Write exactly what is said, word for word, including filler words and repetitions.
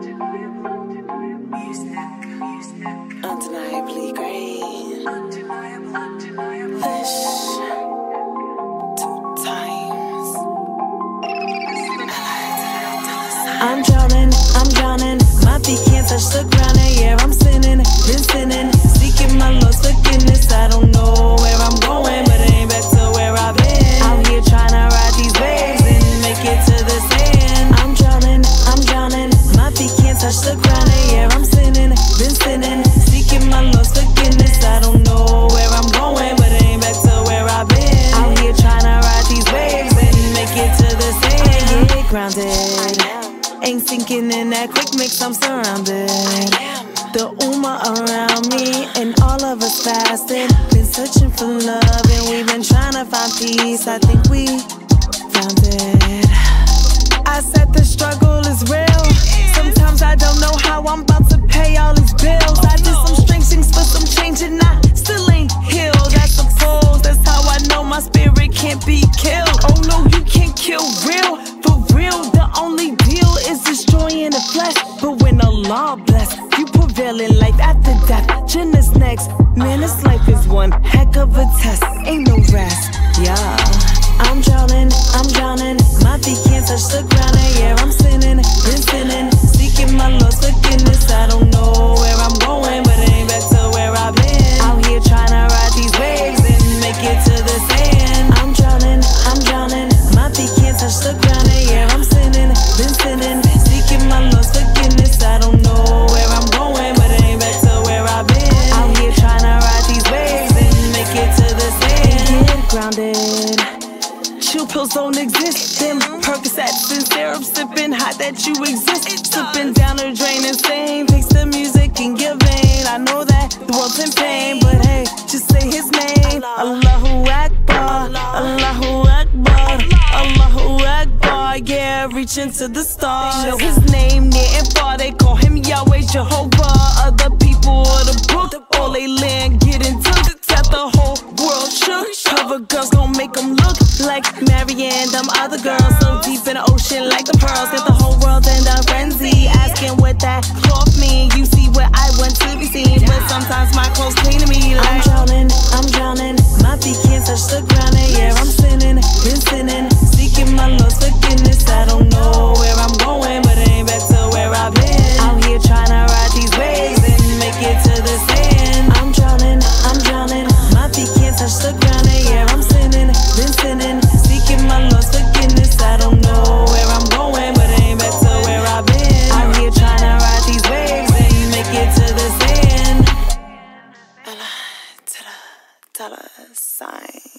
Undeniably great. Lish. Two times. I'm drowning, I'm drowning. My feet can't touch the ground, and yeah, I'm sinning, been sinning, seeking my Lord's forgiveness. I don't know where I'm going, but it ain't back to where I've been. Out here trying to ride these waves and make it to the sand. I'm drowning, I'm drowning. My feet can't touch the ground, and yeah, I'm sinning, been sinning, seeking my Lord's forgiveness. I don't know where I'm going, but it ain't back to where I've been. Out here trying to ride these waves and make it to the sand. Get grounded. Ain't sinking in that quick mix, I'm surrounded. The Ummah around me, and all of us fasting. Been searching for love, and we've been trying to find peace. I think we found it. I said the struggle is real. Sometimes I don't know how I'm about to pay all these bills. I did some strange things for some change, and I still ain't healed. I suppose that's how I know my spirit can't be killed. Oh no, you can't kill real, for real. The only deal is destroying the flesh. But when Allah bless, you prevail in life after death. Jannah's next. Man, this life is one heck of a test. Ain't no rest, yeah. I'm drowning, I'm drowning. My feet can't touch the ground, and yeah, I'm sinning, been sinning, seeking my Lord's forgiveness. I don't know where I'm going, but it ain't back to where I've been. Out here trying to ride these waves and make it to the sand. I'm drowning, I'm drowning. My feet can't touch the ground, and yeah, I'm sinning, been sinning, seeking my Lord's forgiveness. I don't know where I'm going, but it ain't back to where I've been. Out here trying to ride these waves and make it to the sand. Get grounded. Chill pills don't exist. Them Percocets and syrup sipping, hot that you exist. Slipping down the drain, insane. Fix the music in your vein. I know that the world's in pain, but hey, just say His name. Allahu Akbar, Allahu Akbar, Allahu Akbar. Yeah, reach into the stars. Know His name near and far. They call Him Yahweh, Jehovah. Other people of the book, all they land getting took. Got the whole world shook. Cover girls gon' make them look like Marianne, them other girls. So deep in the ocean like the pearls. Got the whole world in a frenzy, asking what that cloth mean. You see what I want to be seen, but sometimes my clothes clean to me like I'm drowning, I'm drowning. My feet can't touch the ground, and yeah, I'm sinning, been sinning, seeking my Lord's forgiveness. I don't know where I'm going, but it ain't back to where I've been. Out here trying to ride these waves and make it to the sand. I'm drowning, I'm drowning. My feet can't touch the ground, and yeah, I'm sinning, been sinning, seeking my Lord's forgiveness. I don't know where I'm going, but it ain't back to where I've been. Out here trying to ride these waves and make it to the sand. Dollar sign.